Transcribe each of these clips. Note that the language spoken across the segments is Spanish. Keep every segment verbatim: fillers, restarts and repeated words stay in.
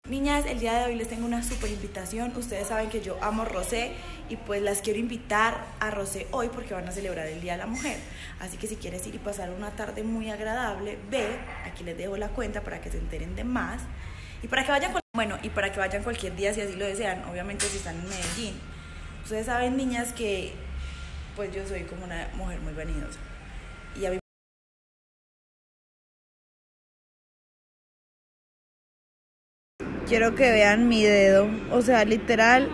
Niñas, el día de hoy les tengo una súper invitación. Ustedes saben que yo amo Rosé y pues las quiero invitar a Rosé hoy porque van a celebrar el Día de la Mujer. Así que si quieres ir y pasar una tarde muy agradable, ve, aquí les dejo la cuenta para que se enteren de más. Y para que vayan, bueno, y para que vayan cualquier día si así lo desean, obviamente si están en Medellín. Ustedes saben, niñas, que pues yo soy como una mujer muy vanidosa. Y a mí quiero que vean mi dedo, o sea, literal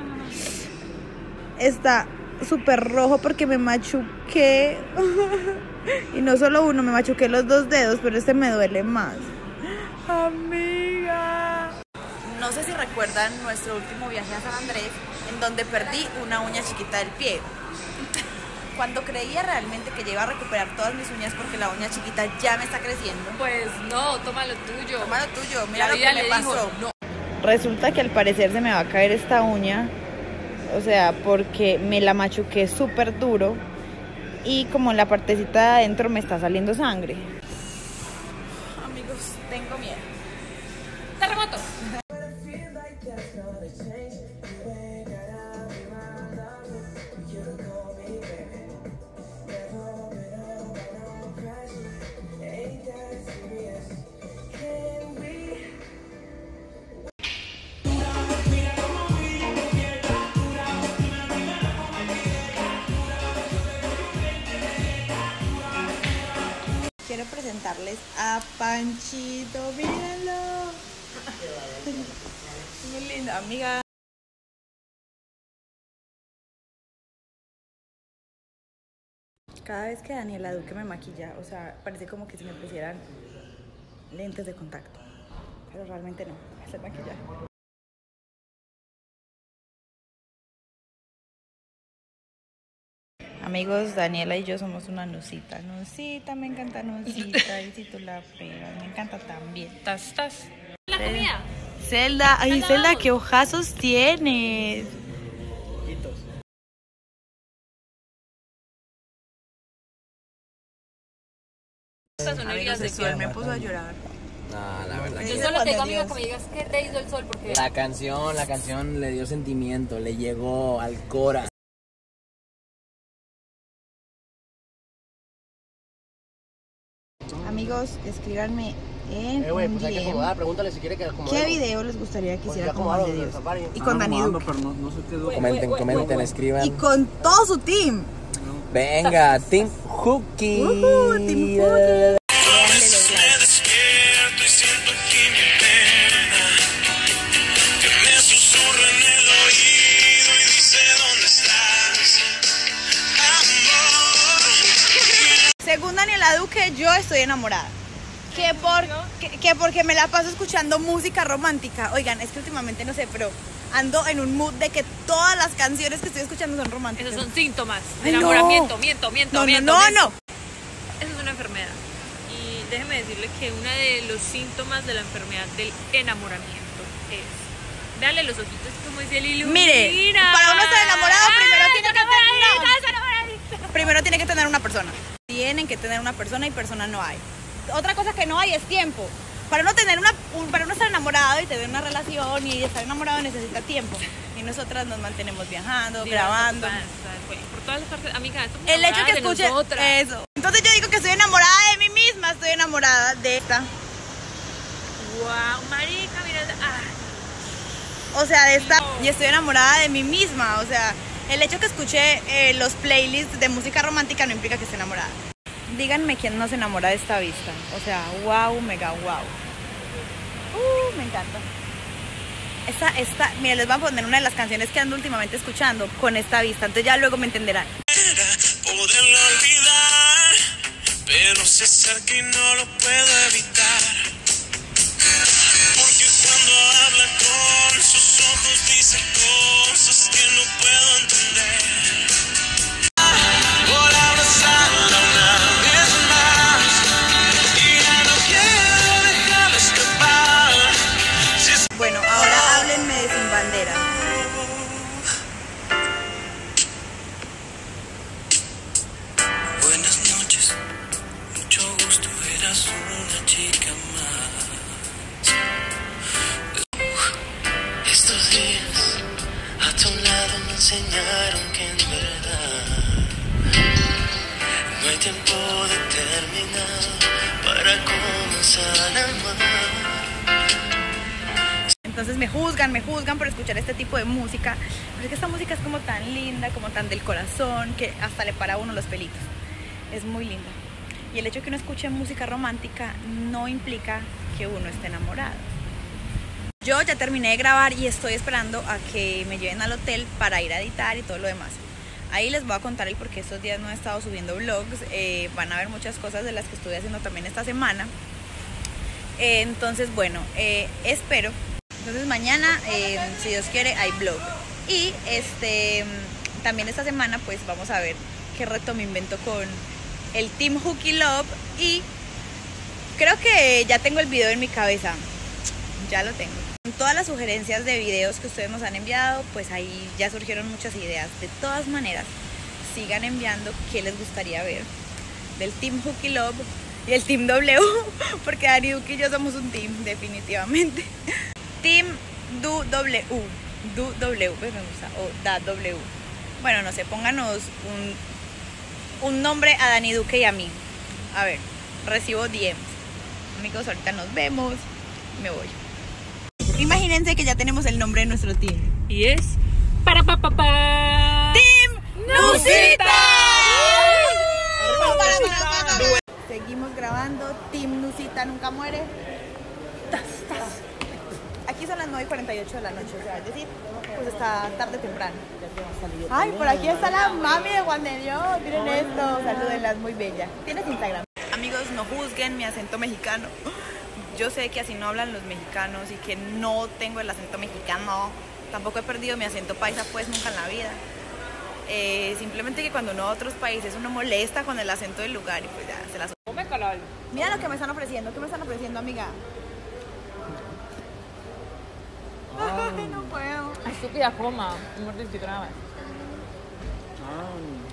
está súper rojo porque me machuqué. Y no solo uno, me machuqué los dos dedos, pero este me duele más. Amiga. No sé si recuerdan nuestro último viaje a San Andrés, en donde perdí una uña chiquita del pie. Cuando creía realmente que iba a recuperar todas mis uñas porque la uña chiquita ya me está creciendo. Pues no, toma lo tuyo. Toma lo tuyo, mira la lo que me pasó. Dijo, no. Resulta que al parecer se me va a caer esta uña, o sea, porque me la machuqué súper duro y como en la partecita de adentro me está saliendo sangre. Amigos, tengo miedo. Terremoto. Quiero presentarles a Panchito, mírenlo. Muy lindo, amiga. Cada vez que Daniela Duque me maquilla, o sea, parece como que si me pusieran lentes de contacto, pero realmente no, es el maquillaje. Amigos, Daniela y yo somos una Nusita. Nusita, me encanta Nusita. Y si tú la pruebas, me encanta también. ¿Estás, estás? ¿La comida? Zelda, ay, Zelda, qué ojazos tienes. Amigos, el sol me puso a llorar. No, la verdad. Yo solo tengo amigos que me digas que te hizo el sol porque... La canción, la canción le dio sentimiento, le llegó al cora. Amigos, escríbanme en Eh, güey, un pues hay que D M. acomodar, pregúntale si quiere que acomode. ¿Qué video les gustaría que Pues hiciera ya con Juan de acomodaron Dios? el safari. Y con Dani Duque. Pero no, no sé qué es. Comenten, comenten, escriban. Y con todo su team. Venga, Team Hooky. Uh-huh, Team Hooky. Según Daniela Duque, yo estoy enamorada. Que, por, que, que porque me la paso escuchando música romántica. Oigan, es que últimamente no sé, pero ando en un mood de que todas las canciones que estoy escuchando son románticas. Esos son síntomas de Ay, enamoramiento, no. miento, miento, No, miento. no, no, miento. no. Eso es una enfermedad. Y déjeme decirle que uno de los síntomas de la enfermedad del enamoramiento es darle los ojitos como dice el ilumina. Mire, para uno estar enamorado primero ¡Ay, tiene que enamoradita, tener enamoradita! Primero tiene que tener una persona. Tienen que tener una persona y persona no hay. Otra cosa que no hay es tiempo. Para uno tener una, un, para uno estar enamorado y tener una relación y estar enamorado necesita tiempo. Y nosotras nos mantenemos viajando, Mira, grabando. pasa, pues, por todas las partes, amiga, estamos El hecho que enamoradas de escuche nosotras. eso. Entonces yo digo que estoy enamorada de mí misma, estoy enamorada de esta. Wow, marica, mira, ah. O sea, de esta. Y estoy enamorada de mí misma. O sea, el hecho que escuche eh, los playlists de música romántica no implica que esté enamorada. Díganme quién no se enamora de esta vista. O sea, wow, mega wow. Uh, me encanta. Esta, esta, mira, les voy a poner una de las canciones que ando últimamente escuchando con esta vista. Entonces ya luego me entenderán. Poderlo olvidar, pero se acerca y no lo puedo evitar. Porque cuando habla con sus ojos dice cosas que no puedo entender. Por abrazarla una vez más y ya no quiero dejarla escapar. Si es... Bueno, ahora háblenme de Sin Bandera. Buenas noches, mucho gusto, eras una chica más. enseñaron que en verdad no hay tiempo determinado para comenzar a amar. Entonces me juzgan, me juzgan por escuchar este tipo de música. Pero es que esta música es como tan linda, como tan del corazón, que hasta le para a uno los pelitos. Es muy linda. Y el hecho de que uno escuche música romántica no implica que uno esté enamorado. Yo ya terminé de grabar y estoy esperando a que me lleven al hotel para ir a editar y todo lo demás. Ahí les voy a contar el por qué estos días no he estado subiendo vlogs. Eh, van a ver muchas cosas de las que estuve haciendo también esta semana. Eh, entonces, bueno, eh, espero. Entonces mañana, eh, si Dios quiere, hay vlog. Y este también esta semana pues vamos a ver qué reto me invento con el Team Hooky Love. Y creo que ya tengo el video en mi cabeza. Ya lo tengo. Con todas las sugerencias de videos que ustedes nos han enviado, pues ahí ya surgieron muchas ideas. De todas maneras, sigan enviando qué les gustaría ver del Team Hooky Love y el Team W, porque Dani Duque y yo somos un team, definitivamente. Team Du W, Du W, pues me gusta, o Da W. Bueno, no sé, pónganos un, un nombre a Dani Duque y a mí. A ver, recibo D Ms. Amigos, ahorita nos vemos. Me voy. Imagínense que ya tenemos el nombre de nuestro team. Y es para pa pa pa ¡Team Nusita! Seguimos grabando. Team Nusita nunca muere. Tas, tas. Aquí son las nueve y cuarenta y ocho de la noche, o sea, es decir, pues está tarde temprano. Ay, por aquí está la mami de Juan de Dios. Miren esto, salúdenla, es muy bella. ¿Tienes Instagram? Amigos, no juzguen mi acento mexicano. Yo sé que así no hablan los mexicanos y que no tengo el acento mexicano. Tampoco he perdido mi acento paisa, pues, nunca en la vida. Eh, simplemente que cuando uno va a otros países uno molesta con el acento del lugar y pues ya se las... Mira lo que me están ofreciendo. ¿Qué me están ofreciendo, amiga? Ay, no puedo. Estúpida, coma. Un mordisquito nada más. Ah.